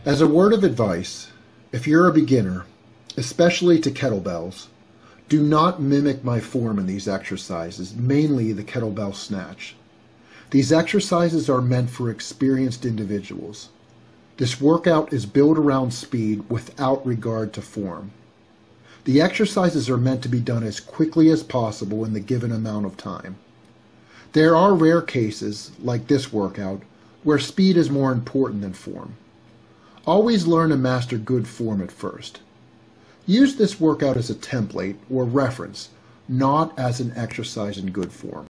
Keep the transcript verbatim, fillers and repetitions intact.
As a word of advice, if you're a beginner, especially to kettlebells, do not mimic my form in these exercises, mainly the kettlebell snatch. These exercises are meant for experienced individuals. This workout is built around speed without regard to form. The exercises are meant to be done as quickly as possible in the given amount of time. There are rare cases, like this workout, where speed is more important than form. Always learn to master good form at first. Use this workout as a template or reference, not as an exercise in good form.